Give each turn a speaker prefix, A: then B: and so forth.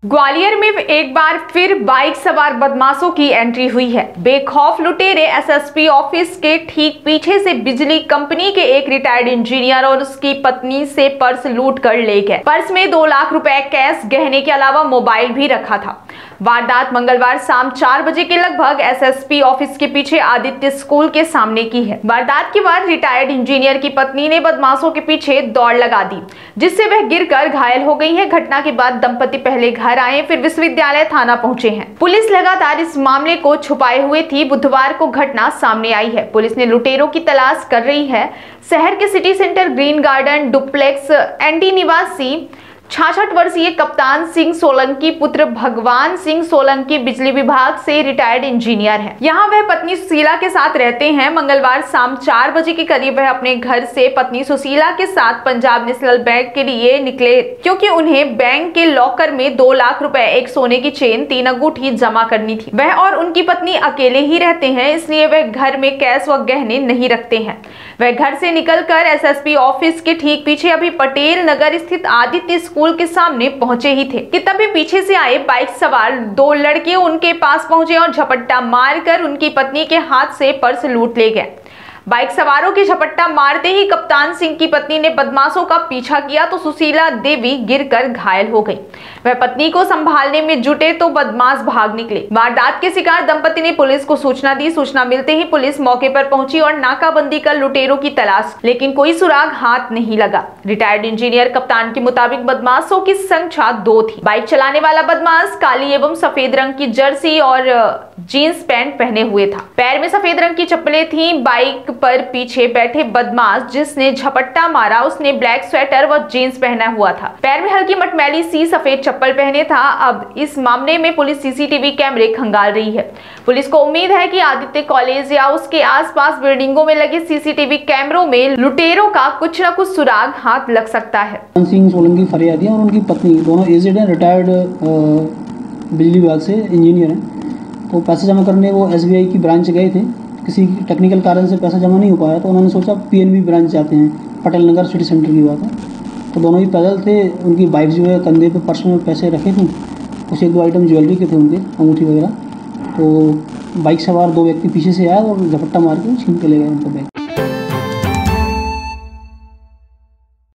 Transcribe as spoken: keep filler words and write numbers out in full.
A: ग्वालियर में एक बार फिर बाइक सवार बदमाशों की एंट्री हुई है। बेखौफ लुटेरे एसएसपी ऑफिस के ठीक पीछे से बिजली कंपनी के एक रिटायर्ड इंजीनियर और उसकी पत्नी से पर्स लूट कर ले गए। पर्स में दो लाख रुपए कैश, गहने के अलावा मोबाइल भी रखा था। वारदात मंगलवार शाम चार बजे के लगभग एसएसपी ऑफिस के पीछे आदित्य स्कूल के सामने की है। वारदात के बाद रिटायर्ड इंजीनियर की पत्नी ने बदमाशों के पीछे दौड़ लगा दी, जिससे वह गिरकर घायल हो गई है। घटना के बाद दंपति पहले घर आए, फिर विश्वविद्यालय थाना पहुंचे हैं। पुलिस लगातार इस मामले को छुपाए हुए थी। बुधवार को घटना सामने आई है। पुलिस ने लुटेरों की तलाश कर रही है। शहर के city centre green garden duplex एनडी निवासी छियासठ वर्षीय कप्तान सिंह सोलंकी पुत्र भगवान सिंह सोलंकी बिजली विभाग से रिटायर्ड इंजीनियर हैं। यहाँ वह पत्नी सुशीला के साथ रहते हैं। मंगलवार शाम चार बजे के करीब वह अपने घर से पत्नी सुशीला के साथ पंजाब नेशनल बैंक के लिए निकले, क्योंकि उन्हें बैंक के लॉकर में दो लाख रुपए, एक सोने की चेन, तीन अंगूठी जमा करनी थी। वह और उनकी पत्नी अकेले ही रहते हैं, इसलिए वह घर में कैश व गहने नहीं रखते हैं। वह घर से निकलकर एसएसपी ऑफिस के ठीक पीछे अभी पटेल नगर स्थित आदित्य स्कूल के सामने पहुंचे ही थे कि तभी पीछे से आए बाइक सवार दो लड़के उनके पास पहुंचे और झपट्टा मारकर उनकी पत्नी के हाथ से पर्स लूट ले गए। बाइक सवारों की झपट्टा मारते ही कप्तान सिंह की पत्नी ने बदमाशों का पीछा किया तो सुशीला देवी गिरकर घायल हो गई। वह पत्नी को संभालने में जुटे तो बदमाश भाग निकले। वारदात के शिकार दंपति ने पुलिस को सूचना दी। सूचना मिलते ही पुलिस मौके पर पहुंची और नाकाबंदी कर लुटेरों की तलाश, लेकिन कोई सुराग हाथ नहीं लगा। रिटायर्ड इंजीनियर कप्तान के मुताबिक बदमाशों की संख्या दो थी। बाइक चलाने वाला बदमाश काली एवं सफेद रंग की जर्सी और जीन्स पैंट पहने हुए था। पैर में सफेद रंग की चप्पलें थी। बाइक पर पीछे बैठे बदमाश जिसने झपट्टा मारा, उसने ब्लैक स्वेटर व जीन्स पहना हुआ था। पैर में हल्की मटमैली सी सफेद चप्पल पहने था। अब इस मामले में पुलिस सीसीटीवी कैमरे खंगाल रही है। पुलिस को उम्मीद है कि आदित्य कॉलेज या उसके आसपास बिल्डिंगों में लगे सीसीटीवी कैमरों में लुटेरों का कुछ न कुछ सुराग हाथ लग सकता है।
B: सिंह सोलंकी फरियादी और उनकी पत्नी दोनों एजेड हैं, रिटायर्ड बिजली विभाग से इंजीनियर हैं। तो पैसे जमा करने वो एसबीआई की ब्रांच गए थे। किसी टेक्निकल कारण से पैसा जमा नहीं हो पाया तो उन्होंने सोचा पीएनबी ब्रांच जाते हैं। पटेल नगर सिटी सेंटर की बात है। तो दोनों ही पैदल थे। उनकी बाइक जो है कंधे पे पर्स में पैसे रखे थे, कुछ एक दो आइटम ज्वेलरी के थे, उनके अंगूठी वगैरह। तो बाइक सवार दो व्यक्ति पीछे से आए और झपट्टा मार के छीन के ले गए उनका बैग।